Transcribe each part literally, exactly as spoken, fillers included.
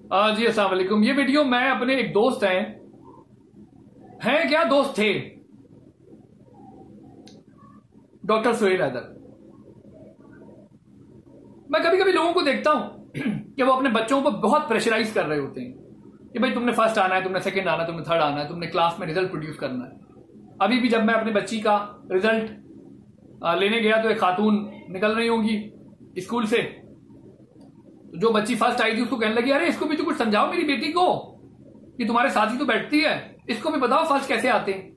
जी अस्सलाम वालेकुम। ये वीडियो मैं अपने एक दोस्त हैं हैं क्या दोस्त थे डॉक्टर सुहेल हैदर। मैं कभी कभी लोगों को देखता हूं कि वो अपने बच्चों को बहुत प्रेशराइज कर रहे होते हैं कि भाई तुमने फर्स्ट आना है, तुमने सेकंड आना है, तुमने थर्ड आना है, तुमने क्लास में रिजल्ट प्रोड्यूस करना है। अभी भी जब मैं अपनी बच्ची का रिजल्ट लेने गया तो एक खातून निकल रही होंगी स्कूल से, तो जो बच्ची फर्स्ट आई थी उसको कहने लगी, अरे इसको भी तो कुछ समझाओ मेरी बेटी को, कि तुम्हारे साथ ही तो बैठती है, इसको भी बताओ फर्स्ट कैसे आते हैं।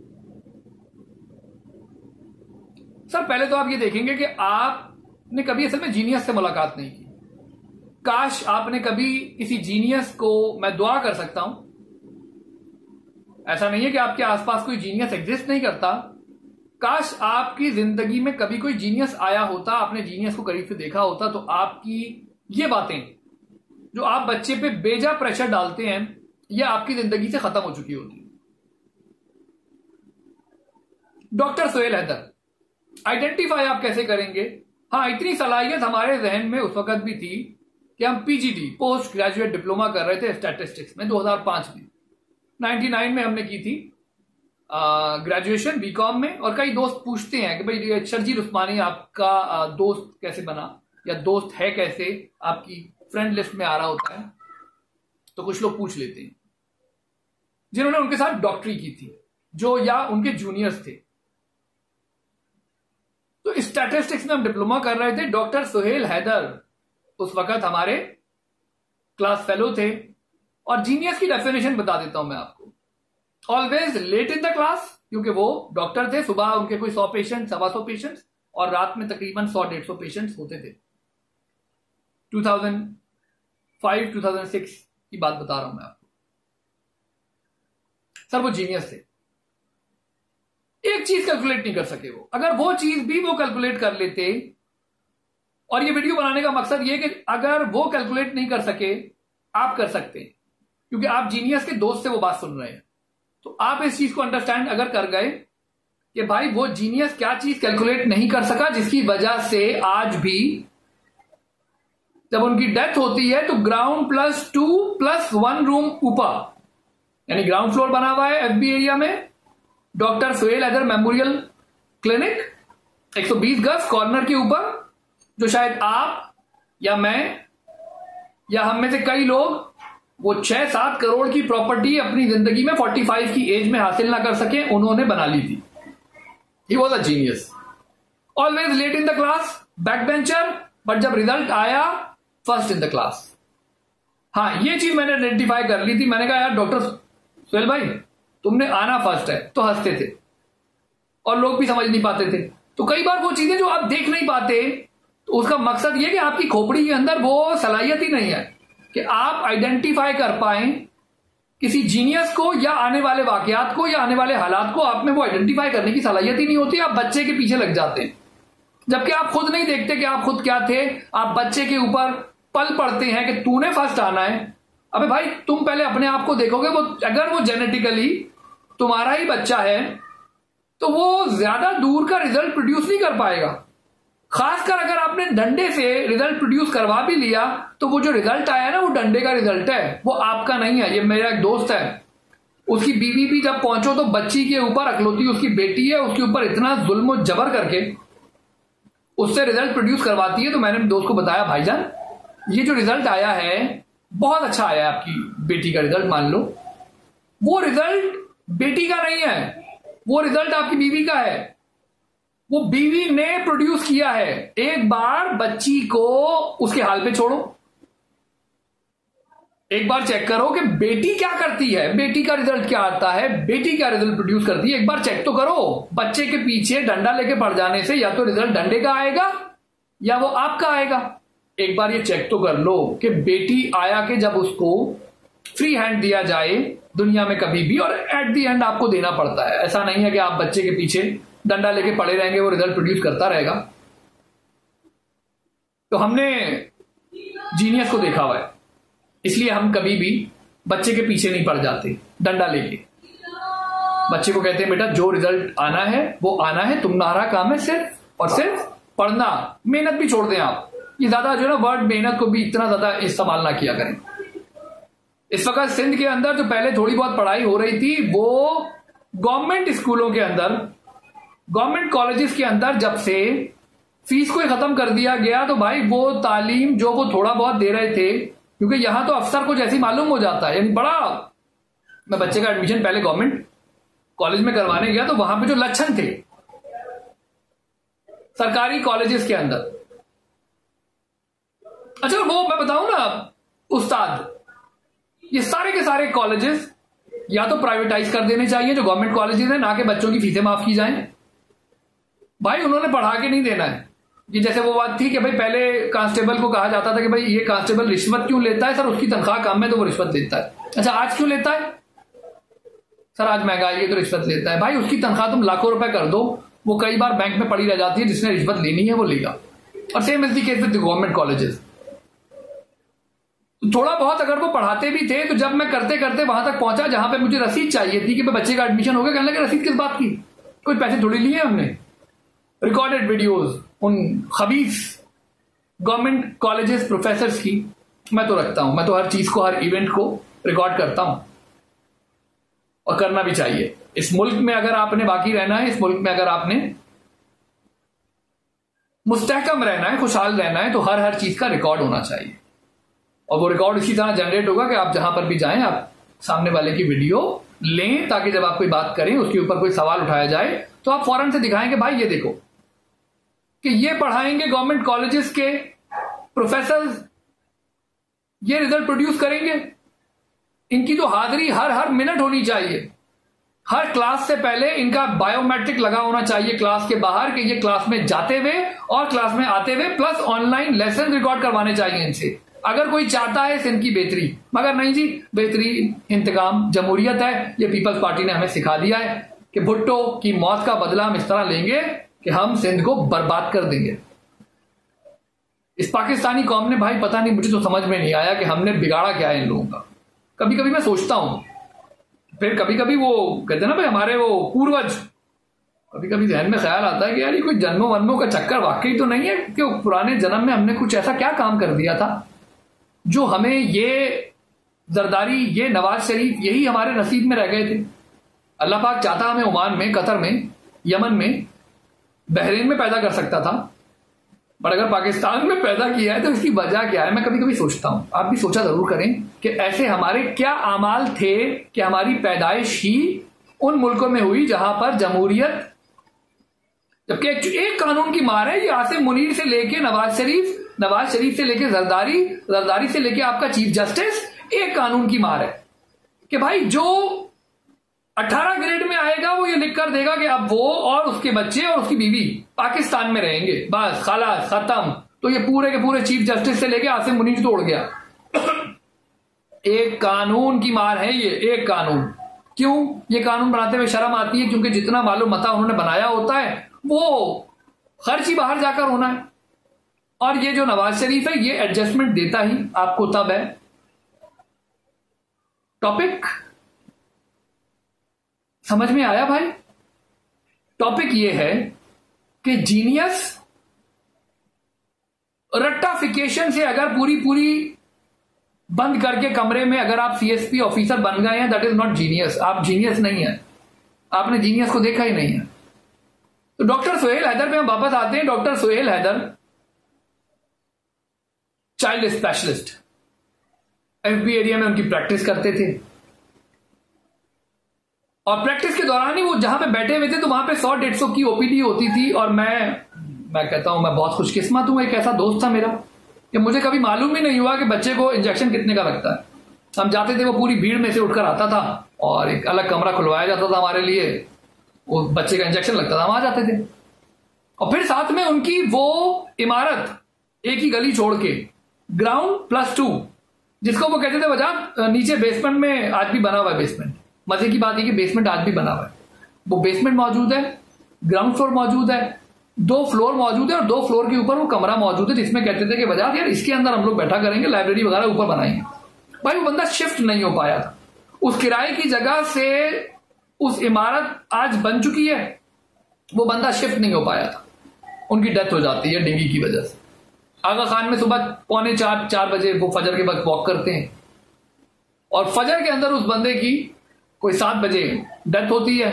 सर पहले तो आप ये देखेंगे कि आपने कभी असल में जीनियस से मुलाकात नहीं की। काश आपने कभी किसी जीनियस को, मैं दुआ कर सकता हूं, ऐसा नहीं है कि आपके आसपास कोई जीनियस एग्जिस्ट नहीं करता, काश आपकी जिंदगी में कभी कोई जीनियस आया होता, आपने जीनियस को करीब से देखा होता, तो आपकी ये बातें जो आप बच्चे पे बेजा प्रेशर डालते हैं ये आपकी जिंदगी से खत्म हो चुकी होती। डॉक्टर सुहेल हैदर आइडेंटिफाई आप कैसे करेंगे? हाँ, इतनी सलाहियत हमारे जहन में उस वक्त भी थी कि हम पीजीडी पोस्ट ग्रेजुएट डिप्लोमा कर रहे थे स्टैटिस्टिक्स में दो हज़ार पाँच में। निन्यानवे में हमने की थी ग्रेजुएशन बीकॉम में। और कई दोस्त पूछते हैं कि भाई शर्जील उस्मानी आपका आ, दोस्त कैसे बना या दोस्त है कैसे, आपकी फ्रेंड लिस्ट में आ रहा होता है, तो कुछ लोग पूछ लेते हैं जिन्होंने उनके साथ डॉक्टरी की थी, जो या उनके जूनियर्स थे। तो स्टैटिस्टिक्स में हम डिप्लोमा कर रहे थे। डॉक्टर सुहेल हैदर उस वक्त हमारे क्लास फेलो थे। और जीनियस की डेफिनेशन बता देता हूं मैं आपको, always late in the class, क्योंकि वो डॉक्टर थे, सुबह उनके कोई सौ पेशेंट, सवा सौ पेशेंट्स, और रात में तकरीबन सौ डेढ़ सौ पेशेंट्स होते थे। दो हज़ार पाँच दो हज़ार छह की बात बता रहा हूं मैं आपको। सर वो जीनियस थे, एक चीज कैलकुलेट नहीं कर सके वो। अगर वो चीज भी वो कैलकुलेट कर लेते, और ये वीडियो बनाने का मकसद ये कि अगर वो कैलकुलेट नहीं कर सके, आप कर सकते हैं, क्योंकि आप जीनियस के दोस्त से वो बात सुन रहे हैं। तो आप इस चीज को अंडरस्टैंड अगर कर गए कि भाई वो जीनियस क्या चीज कैलकुलेट नहीं कर सका, जिसकी वजह से आज भी जब उनकी डेथ होती है तो ground plus two plus one room ऊपर, यानी ग्राउंड फ्लोर बना हुआ है एफबी एरिया में, doctor Suhail Haider memorial clinic, एक सौ बीस गज कॉर्नर के ऊपर, जो शायद आप या मैं या हम में से कई लोग वो छह सात करोड़ की प्रॉपर्टी अपनी जिंदगी में पैंतालीस की एज में हासिल ना कर सके, उन्होंने बना ली थी। He was a genius, always late in the class, back bencher, but जब रिजल्ट आया फर्स्ट इन द क्लास। हाँ, ये चीज मैंने आइडेंटिफाई कर ली थी। मैंने कहा यार डॉक्टर सुहेल भाई तुमने आना फर्स्ट है, तो हंसते थे और लोग भी समझ नहीं पाते थे। तो कई बार वो चीजें जो आप देख नहीं पाते, तो उसका मकसद ये कि आपकी खोपड़ी के अंदर वो सलाहियत ही नहीं है कि आप आइडेंटिफाई कर पाए किसी जीनियस को, या आने वाले वाकयात को, या आने वाले हालात को। आप में वो आइडेंटिफाई करने की सलाहियत ही नहीं होती, आप बच्चे के पीछे लग जाते हैं, जबकि आप खुद नहीं देखते कि आप खुद क्या थे। आप बच्चे के ऊपर पल पड़ते हैं कि तूने फर्स्ट आना है। अबे भाई तुम पहले अपने आप को देखोगे, वो अगर वो जेनेटिकली तुम्हारा ही बच्चा है तो वो ज्यादा दूर का रिजल्ट प्रोड्यूस नहीं कर पाएगा। खासकर अगर आपने डंडे से रिजल्ट प्रोड्यूस करवा भी लिया, तो वो जो रिजल्ट आया ना वो डंडे का रिजल्ट है, वो आपका नहीं है। ये मेरा एक दोस्त है, उसकी बीवी भी जब पहुंचो तो बच्ची के ऊपर, अकलौती उसकी बेटी है, उसके ऊपर इतना जुल्म जबर करके उससे रिजल्ट प्रोड्यूस करवाती है। तो मैंने दोस्त को बताया, भाईजान ये जो रिजल्ट आया है बहुत अच्छा आया है, आपकी बेटी का रिजल्ट मान लो, वो रिजल्ट बेटी का नहीं है, वो रिजल्ट आपकी बीवी का है, वो बीवी ने प्रोड्यूस किया है। एक बार बच्ची को उसके हाल पे छोड़ो, एक बार चेक करो कि बेटी क्या करती है, बेटी का रिजल्ट क्या आता है, बेटी क्या रिजल्ट प्रोड्यूस करती है, एक बार चेक तो करो। बच्चे के पीछे डंडा लेके पड़ जाने से या तो रिजल्ट डंडे का आएगा या वो आपका आएगा। एक बार ये चेक तो कर लो कि बेटी आया कि जब उसको फ्री हैंड दिया जाए दुनिया में कभी भी, और एट दी एंड आपको देना पड़ता है। ऐसा नहीं है कि आप बच्चे के पीछे डंडा लेके पड़े रहेंगे, वो रिजल्ट प्रोड्यूस करता रहेगा। तो हमने जीनियस को देखा हुआ है, इसलिए हम कभी भी बच्चे के पीछे नहीं पड़ जाते डंडा लेके। बच्चे को कहते हैं बेटा जो रिजल्ट आना है वो आना है, तुम्हारा काम है सिर्फ और सिर्फ पढ़ना, मेहनत भी छोड़ दें आप। ये ज्यादा जो है ना वर्ड मेहनत को भी इतना ज्यादा इस्तेमाल ना किया करें। इस वक्त सिंध के अंदर जो पहले थोड़ी बहुत पढ़ाई हो रही थी वो गवर्नमेंट स्कूलों के अंदर, गवर्नमेंट कॉलेजेस के अंदर जब से फीस को ही खत्म कर दिया गया तो भाई वो तालीम जो वो थोड़ा बहुत दे रहे थे, क्योंकि यहां तो अफसर को जैसी मालूम हो जाता है, यानी बड़ा, मैं बच्चे का एडमिशन पहले गवर्नमेंट कॉलेज में करवाने गया तो वहां पे जो लक्षण थे सरकारी कॉलेजेस के अंदर, अच्छा वो मैं बताऊं ना उस्ताद, ये सारे के सारे कॉलेजेस या तो प्राइवेटाइज कर देने चाहिए जो गवर्नमेंट कॉलेजेस हैं, ना कि बच्चों की फीसें माफ की जाएं। भाई उन्होंने पढ़ा के नहीं देना है। ये जैसे वो बात थी कि भाई पहले कांस्टेबल को कहा जाता था कि भाई ये कांस्टेबल रिश्वत क्यों लेता है, सर उसकी तनख्वाह कम है तो वो रिश्वत लेता है। अच्छा आज क्यों लेता है, सर आज महंगाई है तो रिश्वत लेता है। भाई उसकी तनख्वाह तुम लाखों रुपए कर दो, वो कई बार बैंक में पड़ी रह जाती है, जिसने रिश्वत लेनी है वो लेगा। और same is the case with government colleges. थोड़ा बहुत अगर वो पढ़ाते भी थे तो जब मैं करते करते वहां तक पहुंचा जहां पे मुझे रसीद चाहिए थी कि भाई बच्चे का एडमिशन हो गया, कहने लगे रसीद किस बात की, कोई पैसे थोड़ी लिए हमने। रिकॉर्डेड वीडियोस उन खबीस गवर्नमेंट कॉलेजेस प्रोफेसर्स की मैं तो रखता हूं, मैं तो हर चीज को, हर इवेंट को रिकॉर्ड करता हूं और करना भी चाहिए। इस मुल्क में अगर आपने बाकी रहना है, इस मुल्क में अगर आपने मुस्तहकम रहना है, खुशहाल रहना है, तो हर हर चीज का रिकॉर्ड होना चाहिए। और वो रिकॉर्ड इसी तरह जनरेट होगा कि आप जहां पर भी जाएं आप सामने वाले की वीडियो लें, ताकि जब आप कोई बात करें उसके ऊपर कोई सवाल उठाया जाए तो आप फौरन से दिखाएं कि भाई ये देखो कि ये पढ़ाएंगे गवर्नमेंट कॉलेजेस के प्रोफेसर्स, ये रिजल्ट प्रोड्यूस करेंगे। इनकी तो हाजिरी हर हर मिनट होनी चाहिए, हर क्लास से पहले इनका बायोमेट्रिक लगा होना चाहिए क्लास के बाहर कि ये क्लास में जाते हुए और क्लास में आते हुए, प्लस ऑनलाइन लेसन रिकॉर्ड करवाने चाहिए इनसे, अगर कोई चाहता है सिंध की बेहतरी। मगर नहीं जी, बेहतरी इंतकाम जमहूरियत है, ये पीपल्स पार्टी ने हमें सिखा दिया है कि भुट्टो की मौत का बदला हम इस तरह लेंगे कि हम सिंध को बर्बाद कर देंगे। इस पाकिस्तानी कौम ने भाई पता नहीं, मुझे तो समझ में नहीं आया कि हमने बिगाड़ा क्या है इन लोगों का। कभी कभी मैं सोचता हूं, फिर कभी कभी वो कहते हैं ना भाई हमारे वो पूर्वज, कभी कभी ध्यान में ख्याल आता है कि यार ये कोई जन्मों वन्मों का चक्कर वाकई तो नहीं है कि पुराने जन्म में हमने कुछ ऐसा क्या काम कर दिया था जो हमें ये जरदारी, ये नवाज शरीफ, यही हमारे नसीब में रह गए थे। अल्लाह पाक चाहता हमें ओमान में, कतर में, यमन में, बहरीन में पैदा कर सकता था, पर अगर पाकिस्तान में पैदा किया है तो इसकी वजह क्या है, मैं कभी कभी सोचता हूं। आप भी सोचा जरूर करें कि ऐसे हमारे क्या आमाल थे कि हमारी पैदाइश ही उन मुल्कों में हुई जहां पर जमहूरियत, जबकि एक कानून की मार है। ये आसिम मुनीर से लेके नवाज शरीफ, नवाज शरीफ से लेके जरदारी, जरदारी से लेके आपका चीफ जस्टिस, एक कानून की मार है कि भाई जो अठारह ग्रेड में आएगा वो ये लिख कर देगा कि अब वो और उसके बच्चे और उसकी बीवी पाकिस्तान में रहेंगे, बस खलास खत्म। तो ये पूरे के पूरे चीफ जस्टिस से लेके आसिम मुनीर तोड़ गया। एक कानून की मार है ये, एक कानून। क्यों ये कानून बनाते हुए शर्म आती है? क्योंकि जितना मालूम मता उन्होंने बनाया होता है वो खर्च ही बाहर जाकर होना है। और ये जो नवाज शरीफ है ये एडजस्टमेंट देता ही आपको तब है। टॉपिक समझ में आया भाई? टॉपिक ये है कि जीनियस रट्टाफिकेशन से अगर पूरी पूरी बंद करके कमरे में अगर आप सीएसपी ऑफिसर बन गए हैं, दैट इज नॉट जीनियस। आप जीनियस नहीं है, आपने जीनियस को देखा ही नहीं है। तो डॉक्टर सुहेल हैदर पे हम वापस आते हैं। Doctor Suhail Haider child specialist, FB area में उनकी प्रैक्टिस करते थे और प्रैक्टिस के दौरान ही वो जहां पे बैठे हुए थे तो वहां पे सौ डेढ़ सौ की ओपीडी होती थी। और मैं मैं कहता हूं मैं बहुत खुशकिस्मत हूं, एक ऐसा दोस्त था मेरा कि मुझे कभी मालूम ही नहीं हुआ कि बच्चे को इंजेक्शन कितने का लगता है। हम जाते थे, वो पूरी भीड़ में से उठकर आता था और एक अलग कमरा खुलवाया जाता था हमारे लिए, वो बच्चे का इंजेक्शन लगता था, हम आ जाते थे। और फिर साथ में उनकी वो इमारत एक ही गली छोड़ के, ग्राउंड प्लस टू, जिसको वो कहते थे वजह, नीचे बेसमेंट में आज भी बना हुआ है बेसमेंट। मजे की बात है कि बेसमेंट आज भी बना हुआ है। वो बेसमेंट मौजूद है, ग्राउंड फ्लोर मौजूद है, दो फ्लोर मौजूद है और दो फ्लोर के ऊपर वो कमरा मौजूद है जिसमें कहते थे कि वजह यार इसके अंदर हम लोग बैठा करेंगे, लाइब्रेरी वगैरह ऊपर बनाएंगे। भाई वो बंदा शिफ्ट नहीं हो पाया था। उस किराए की जगह से उस इमारत आज बन चुकी है, वो बंदा शिफ्ट नहीं हो पाया था। उनकी डेथ हो जाती है डेंगू की वजह से। आगा खान में सुबह पौने चार चार बजे वो फजर के वक्त वॉक करते हैं। और फजर के अंदर उस बंदे की कोई सात बजे डेथ होती है।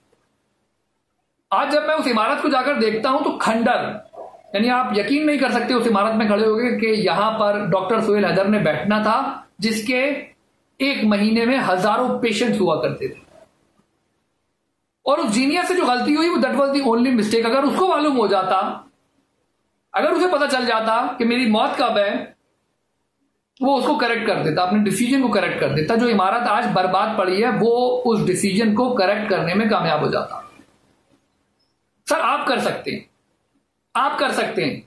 आज जब मैं उस इमारत को जाकर देखता हूं तो खंडर, यानी आप यकीन नहीं कर सकते उस इमारत में खड़े होगे कि यहां पर डॉक्टर सुहेल हैदर ने बैठना था, जिसके एक महीने में हजारों पेशेंट्स हुआ करते थे। और उस जीनियस से जो गलती हुई वो that was the only mistake. अगर उसको मालूम हो जाता, अगर उसे पता चल जाता कि मेरी मौत कब है, वो उसको करेक्ट कर देता, अपने डिसीजन को करेक्ट कर देता। जो इमारत आज बर्बाद पड़ी है वो उस डिसीजन को करेक्ट करने में कामयाब हो जाता। सर आप कर सकते हैं, आप कर सकते हैं।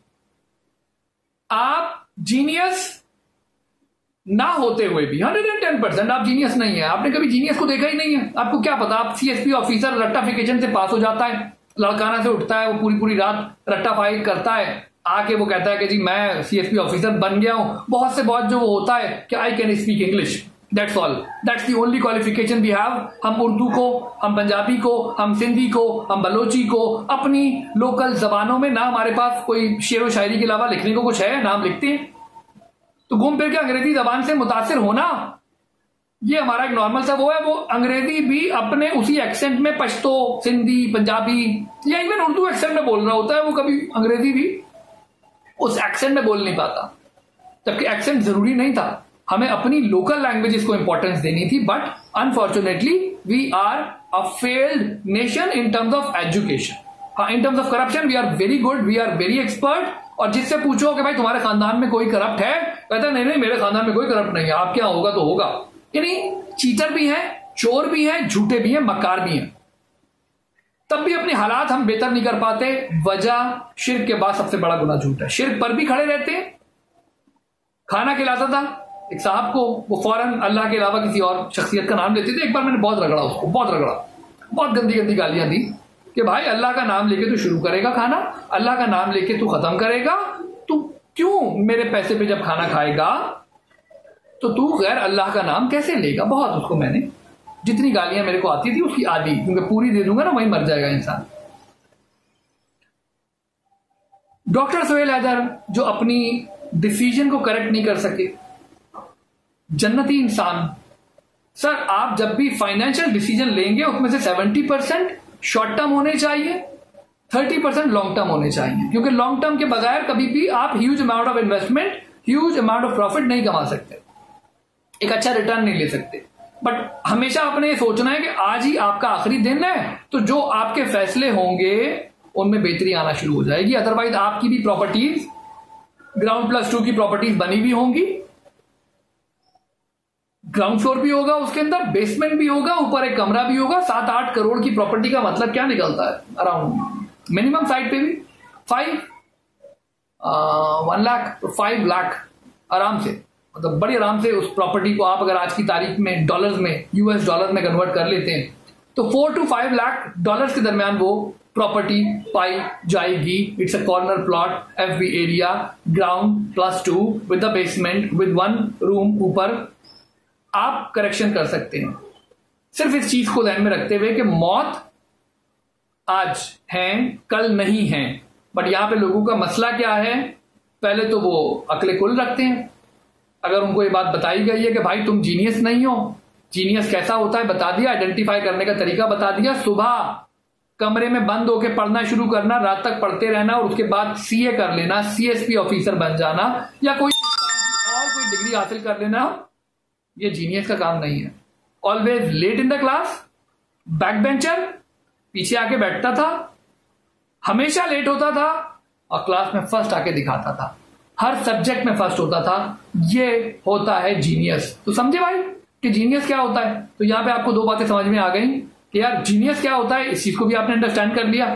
आप जीनियस ना होते हुए भी हंड्रेड एंड टेन परसेंट आप जीनियस नहीं है। आपने कभी जीनियस को देखा ही नहीं है, आपको क्या पता। आप सीएसपी ऑफिसर रट्टाफिकेशन से पास हो जाता है, लड़काना से उठता है, वो पूरी पूरी रात रट्टाफाई करता है, आके वो कहता है कि जी मैं सीएसपी ऑफिसर बन गया हूं। बहुत से बहुत जो वो होता है कि I can speak English, that's all, that's the only qualification we have. हम उर्दू को, हम पंजाबी को, हम सिंधी को, हम बलोची को, अपनी लोकल जबानों में ना हमारे पास कोई शेर व शायरी के अलावा लिखने को कुछ है, नाम लिखते हैं। तो घूम फिर के अंग्रेजी जबान से मुतासिर होना ये हमारा एक नॉर्मल सा वो है। वो अंग्रेजी भी अपने उसी एक्सेंट में पश्तो, सिंधी, पंजाबी या इवन उर्दू एक्सेंट में बोल रहा होता है, वो कभी अंग्रेजी भी उस एक्सेंट में बोल नहीं पाता, जबकि एक्सेंट जरूरी नहीं था। हमें अपनी लोकल लैंग्वेजेस को इंपॉर्टेंस देनी थी। But unfortunately we are a failed nation in terms of education. हाँ, in terms of corruption we are very good, we are very expert. और जिससे पूछो कि भाई तुम्हारे खानदान में कोई करप्ट है, कहता नहीं नहीं मेरे खानदान में कोई करप्ट नहीं है, आप क्या होगा तो होगा। यानी चीटर भी है, चोर भी है, झूठे भी हैं, मक्कार भी हैं, तब भी अपने हालात हम बेहतर नहीं कर पाते। वजह शिर्क के बाद सबसे बड़ा गुनाह झूठ है। शिर्क पर भी खड़े रहते हैं। खाना खिलाता था एक साहब को, वो फौरन अल्लाह के अलावा किसी और शख्सियत का नाम लेते थे। एक बार मैंने बहुत रगड़ा उसको, बहुत रगड़ा, बहुत गंदी गंदी गालियां दी कि भाई अल्लाह का नाम लेके तू शुरू करेगा खाना, अल्लाह का नाम लेके तू खत्म करेगा, तू क्यों मेरे पैसे पे जब खाना खाएगा तो तू गैर अल्लाह का नाम कैसे लेगा। बहुत उसको मैंने, जितनी गालियां मेरे को आती थी उसकी आधी, क्योंकि पूरी दे दूंगा ना वहीं मर जाएगा इंसान। डॉक्टर सुहेल हैदर जो अपनी डिसीजन को करेक्ट नहीं कर सके, जन्नती इंसान। सर आप जब भी फाइनेंशियल डिसीजन लेंगे उसमें से सेवेंटी परसेंट शॉर्ट टर्म होने चाहिए, थर्टी परसेंट लॉन्ग टर्म होने चाहिए, क्योंकि लॉन्ग टर्म के बगैर कभी भी आप huge amount of investment, huge amount of profit नहीं कमा सकते, एक अच्छा रिटर्न नहीं ले सकते। बट हमेशा आपने ये सोचना है कि आज ही आपका आखिरी दिन है, तो जो आपके फैसले होंगे उनमें बेहतरी आना शुरू हो जाएगी। अदरवाइज आपकी भी प्रॉपर्टीज ग्राउंड प्लस टू की प्रॉपर्टीज बनी भी होंगी, ग्राउंड फ्लोर भी होगा, उसके अंदर बेसमेंट भी होगा, ऊपर एक कमरा भी होगा। सात आठ करोड़ की प्रॉपर्टी का मतलब क्या निकलता है अराउंड, मिनिमम साइड पे भी फाइव वन लाख तो फाइव लाख आराम से, मतलब बड़ी आराम से उस प्रॉपर्टी को आप अगर आज की तारीख में डॉलर्स में, यूएस डॉलर में कन्वर्ट कर लेते हैं तो four to five lakh dollars के दरमियान वो प्रॉपर्टी पाई जाएगी। It's a corner plot, F B area, ground plus two with the basement with one room ऊपर। आप करेक्शन कर सकते हैं सिर्फ इस चीज को ध्यान में रखते हुए कि मौत आज है कल नहीं है। बट यहां पे लोगों का मसला क्या है, पहले तो वो अकले कुल रखते हैं। अगर उनको ये बात बताई गई है कि भाई तुम जीनियस नहीं हो, जीनियस कैसा होता है बता दिया, आइडेंटिफाई करने का तरीका बता दिया, सुबह कमरे में बंद होकर पढ़ना शुरू करना, रात तक पढ़ते रहना और उसके बाद सीए कर लेना, सीएसपी ऑफिसर बन जाना या कोई और कोई डिग्री हासिल कर लेना, ये जीनियस का काम नहीं है। Always late in the class, back bencher, पीछे आके बैठता था, हमेशा लेट होता था और क्लास में फर्स्ट आके दिखाता था, हर सब्जेक्ट में फर्स्ट होता था। ये होता है जीनियस। तो समझे भाई कि जीनियस क्या होता है। तो यहां पे आपको दो बातें समझ में आ गई कि यार जीनियस क्या होता है, इस चीज को भी आपने अंडरस्टैंड कर लिया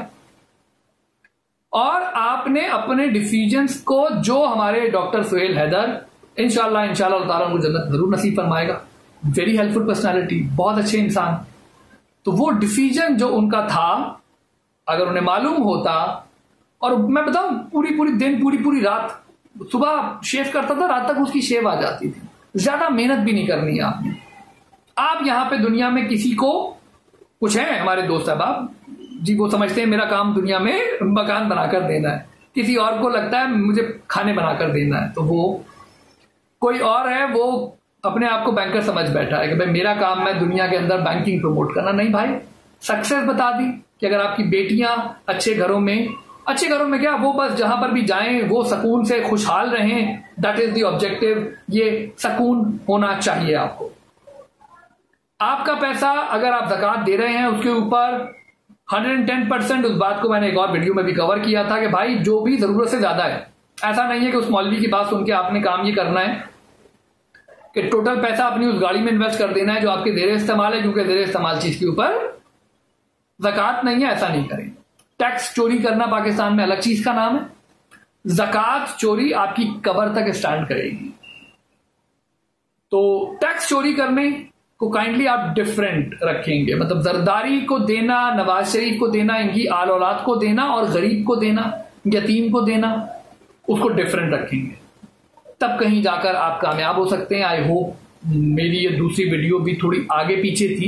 और आपने अपने डिसीजंस को, जो हमारे डॉक्टर सुहेल हैदर इंशाल्लाह इंशाल्लाह ताला उनको जन्नत जरूर नसीब फरमाएगा, वेरी हेल्पफुल पर्सनालिटी, बहुत अच्छे इंसान, तो वो डिसीजन जो उनका था अगर उन्हें मालूम होता, और मैं बताऊं पूरी पूरी दिन पूरी पूरी रात, सुबह शेव करता था, रात तक उसकी शेव आ जाती थी, ज्यादा मेहनत भी नहीं करनी है आपने। आप यहां पे दुनिया में किसी को, कुछ है हमारे दोस्त अहबाब जी, वो समझते हैं मेरा काम दुनिया में मकान बनाकर देना है, किसी और को लगता है मुझे खाने बनाकर देना है, तो वो कोई और है वो अपने आप को बैंकर समझ बैठा है कि भाई मेरा काम है दुनिया के अंदर बैंकिंग प्रमोट करना। नहीं भाई, सक्सेस बता दी कि अगर आपकी बेटियां अच्छे घरों में, अच्छे घरों में क्या, वो बस जहां पर भी जाएं वो सुकून से खुशहाल रहें, दैट इज द ऑब्जेक्टिव। ये सुकून होना चाहिए आपको। आपका पैसा अगर आप ज़कात दे रहे हैं उसके ऊपर एक सौ दस परसेंट, उस बात को मैंने एक और वीडियो में भी कवर किया था कि भाई जो भी जरूरत से ज्यादा है, ऐसा नहीं है कि उस मौलवी की बात सुन के आपने काम ये करना है कि टोटल पैसा अपनी उस गाड़ी में इन्वेस्ट कर देना है जो आपके ज़ेरे इस्तेमाल है, क्योंकि ज़ेरे इस्तेमाल चीज के ऊपर ज़कात नहीं है। ऐसा नहीं करें। टैक्स चोरी करना पाकिस्तान में अलग चीज का नाम है, ज़कात चोरी आपकी कब्र तक स्टैंड करेगी। तो टैक्स चोरी करने को काइंडली आप डिफरेंट रखेंगे, मतलब जरदारी को देना, नवाज शरीफ को देना, इनकी आल औलाद को देना और गरीब को देना, यतीम को देना, उसको डिफरेंट रखेंगे, तब कहीं जाकर आप कामयाब हो सकते हैं। आई होप मेरी ये दूसरी वीडियो भी थोड़ी आगे पीछे थी,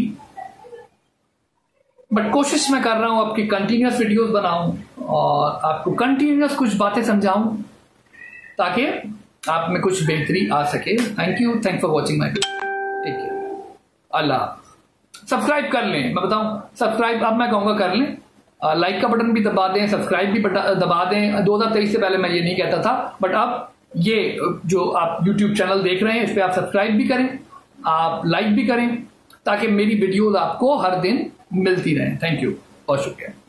बट कोशिश मैं कर रहा हूं आपकी कंटिन्यूस वीडियोस बनाऊं और आपको कंटिन्यूस कुछ बातें समझाऊं ताकि आप में कुछ बेहतरी आ सके। Thank you, thanks for watching my video. Take care, Allah. Subscribe कर लें, मैं बताऊं सब्सक्राइब अब मैं कहूंगा कर लें, लाइक का बटन भी दबा दें, सब्सक्राइब भी दबा दें। दो हजार तेईस से पहले मैं ये नहीं कहता था, बट अब ये जो आप यूट्यूब चैनल देख रहे हैं इस पर आप सब्सक्राइब भी करें, आप लाइक भी करें, ताकि मेरी वीडियोस आपको हर दिन मिलती रहें। थैंक यू, बहुत शुक्रिया।